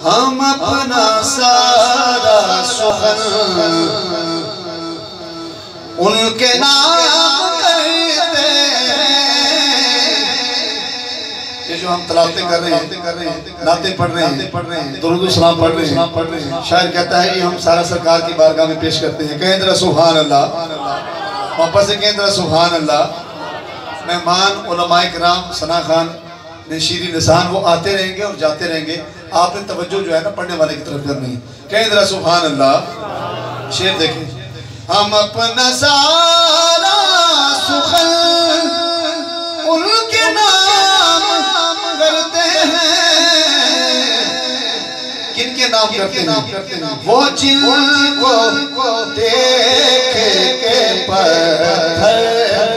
हम अपना सारा सुखन उनके नाम करते हैं। ये जो हम तलावतें कर रहे हैं, नाते पढ़ रहे हैं, दुरूद सलाम पढ़ रहे हैं, शायर कहता है ये हम सारा सरकार की बारगाह में पेश करते हैं। कहें जरा सुभान अल्लाह, वापस से कहें जरा सुभान अल्लाह। मेहमान उलमाए किराम, सना खान, नशीरी निशान, वो आते रहेंगे और जाते रहेंगे। आपने तवज्जो जो है ना पढ़ने वाले की तरफ करनी है। कहें जरा सुभान अल्लाह। शेर देखें, हम अपना सारा सुखन उनके नाम करते हैं। किनके नाम करते हैं? वो जिनको देखे के पत्थर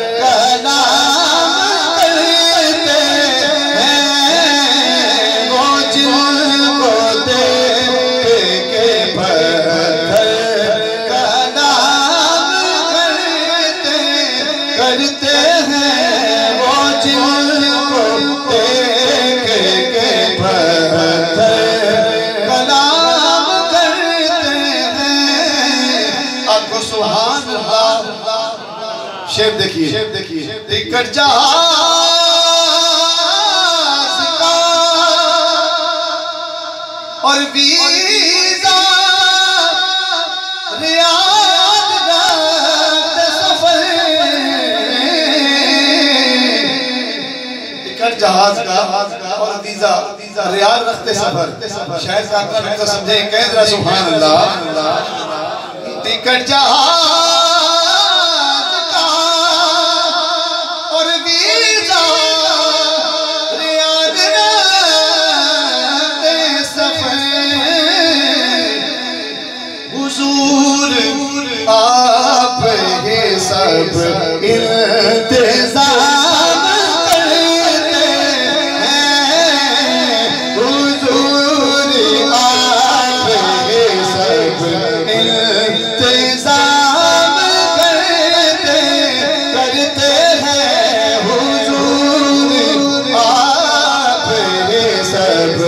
शेर देखिए, टिकट जहाज का और वीजा रियाद का सफर। टिकट जहाज का और वीजा रियाद रखते सफर। शायद का तो समझे। कह जरा सुभान अल्लाह। टिकट जहाज आप ये सब इंतजाम करते हैं। हुजूर आप ये सब इंतजाम करते हैं। हुजूर आप ये सब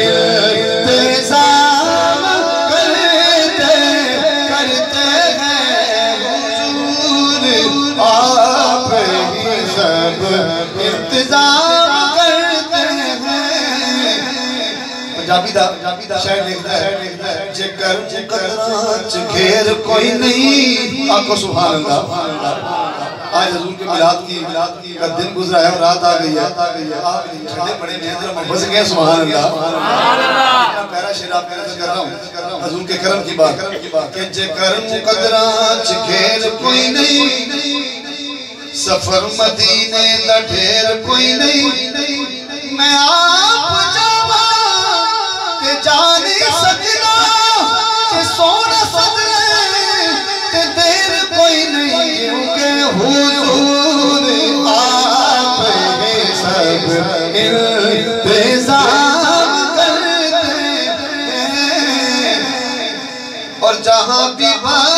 पंजाबी दा शायर लिखता है, जेकर मुकद्दराच घेर कोई नहीं। आको सुभान अल्लाह। आज हुजूर के मिलाद का दिन गुजरा है और रात आ गई है। आप ठंडे पड़े में जरा मोहब्बत से कहें सुभान अल्लाह। अपना प्यारा शेर आप कर रहा हूं हुजूर के करम की बात कि जेकर मुकद्दराच घेर कोई नहीं, सफर मदीने दा ढेर कोई नहीं। मैं आप जा नहीं सकता कि सोना सजने ते देर कोई नहीं, क्योंकि हुजूर आप ये सब इंतजाम करते हैं। और जहां भी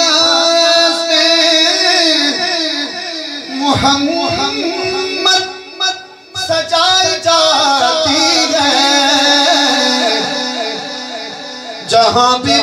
मोहम्मद सजाई जाती है, जहां भी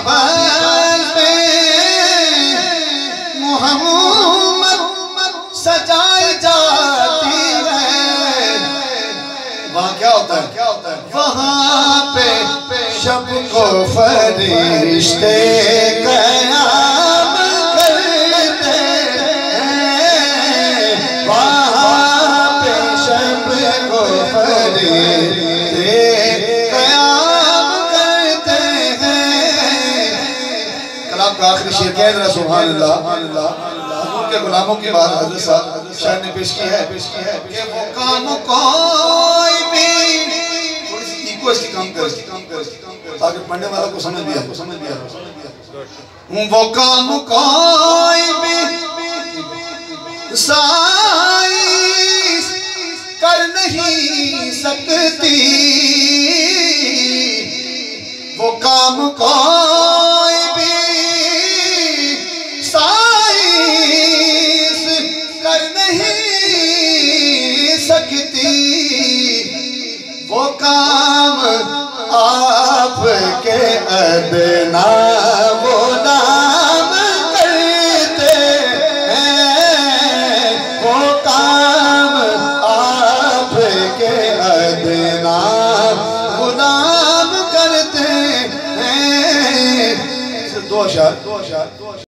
मोहम्मद सजाई जाती है, वहां क्या होता है? वहां पे शब को फरिश्ते क़याम करते हैं। वहां पे शब को फरिश्ते आखिरी शेर कह रहा सुभान अल्लाह। के गुलामों की बात हज़रत साहब शायर ने पेश की है कि वो काम कोई भी थोड़ी सी इको इसकी काम कर ताकि पढ़ने वाला को समझ दिया। वो काम कोई भी साइंस कर नहीं सकती, वो काम कोई भी कर नहीं सकती, वो काम आपके दो अशार